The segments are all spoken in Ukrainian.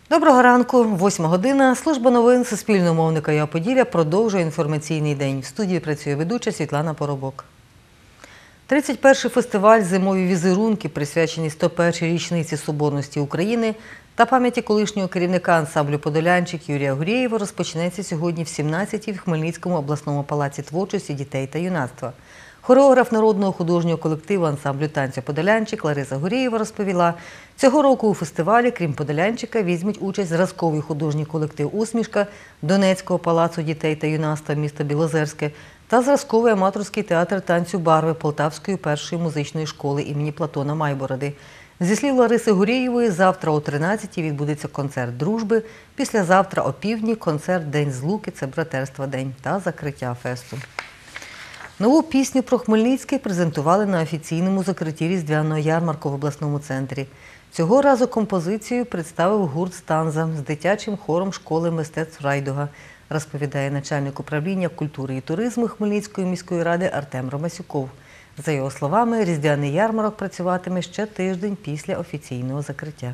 Доброго ранку, 8 година. Служба новин Суспільного мовника ЯО Поділля продовжує інформаційний день. В студії працює ведуча Світлана Поробок. 31-й фестиваль «Зимові візерунки», присвячений 101-й річниці Соборності України та пам'яті колишнього керівника ансамблю «Подолянчик» Юрія Гурєєва, розпочнеться сьогодні в 17-й в Хмельницькому обласному палаці творчості дітей та юнацтва. Хореограф народного художнього колективу ансамблю танцю «Подолянчик» Лариса Гурєєва розповіла, цього року у фестивалі, крім «Подолянчика», візьмуть участь зразковий художній колектив «Усмішка» Донецького палацу дітей та юнацтва міста Білозерське та зразковий аматорський театр танцю «Барви» Полтавської першої музичної школи імені Платона Майбороди. Зі слів Лариси Гурєєвої, завтра о 13-й відбудеться концерт дружби, післязавтра о півдні – концерт «День злуки» – це братерства день та закриття фесту. Нову пісню про Хмельницький презентували на офіційному закритті різдвяного ярмарку в обласному центрі. Цього разу композицію представив гурт «Станза» з дитячим хором школи мистецтв Райдуга, розповідає начальник управління культури і туризму Хмельницької міської ради Артем Ромасюков. За його словами, різдвяний ярмарок працюватиме ще тиждень після офіційного закриття.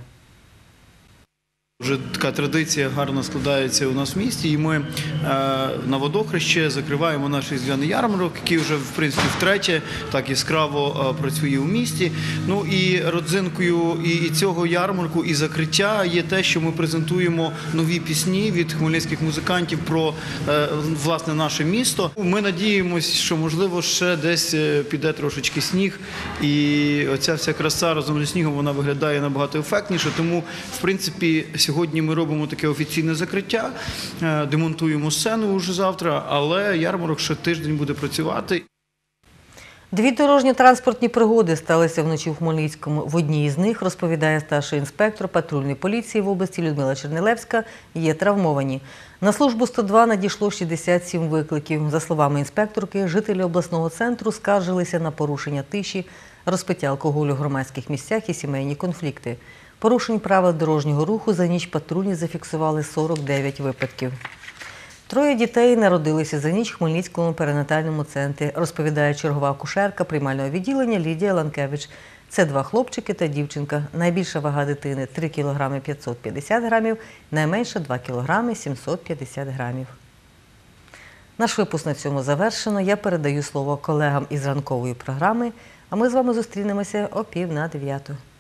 Вже така традиція гарно складається у нас в місті, і ми на Водохрещі закриваємо наш різдвяний ярмарок, який вже, в принципі, втретє так яскраво працює у місті. Ну і родзинкою і цього ярмарку, і закриття є те, що ми презентуємо нові пісні від хмельницьких музикантів про, власне, наше місто. Ми надіємося, що, можливо, ще десь піде трошечки сніг, і оця вся краса разом зі снігом, вона виглядає набагато ефектніше, тому, в принципі, сьогодні ми робимо таке офіційне закриття, демонтуємо сцену вже завтра, але ярмарок ще тиждень буде працювати. Дві дорожньо-транспортні пригоди сталися вночі в Хмельницькому. В одній із них, розповідає старший інспектор патрульної поліції в області Людмила Чернилевська, є травмовані. На службу 102 надійшло 67 викликів. За словами інспекторки, жителі обласного центру скаржилися на порушення тиші, розпиття алкоголю в громадських місцях і сімейні конфлікти. Порушень правил дорожнього руху за ніч патрульні зафіксували 49 випадків. Троє дітей народилися за ніч в Хмельницькому перинатальному центрі, розповідає чергова акушерка приймального відділення Лідія Ланкевич. Це 2 хлопчики та дівчинка. Найбільша вага дитини – 3 кг 550 грамів, найменша – 2 кг 750 грамів. Наш випуск на цьому завершено. Я передаю слово колегам із ранкової програми, а ми з вами зустрінемося о 8:45.